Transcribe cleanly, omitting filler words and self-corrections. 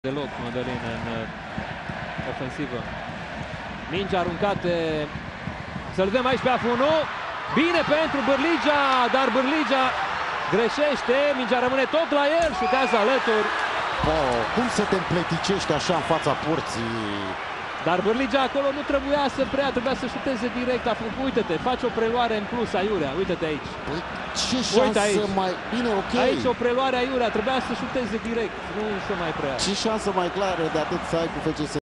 deloc Mădălin în ofensivă. Mingi aruncate, să-l vedem aici pe Afunu, bine pentru Bârligea, dar Bârligea greșește, mingea rămâne tot la el, șutează alături. Cum să te împleticești așa în fața porții? Dar Bârligea acolo nu trebuia să prea, trebuia să șuteze direct. Uite-te, faci o preluare în plus, Aiurea, uite-te aici. Păi, ce șansă mai... Bine, ok. Aici o preluare Aiurea, trebuia să șuteze direct, nu să mai prea. Ce șansă mai clară de atât să ai cu FCSB?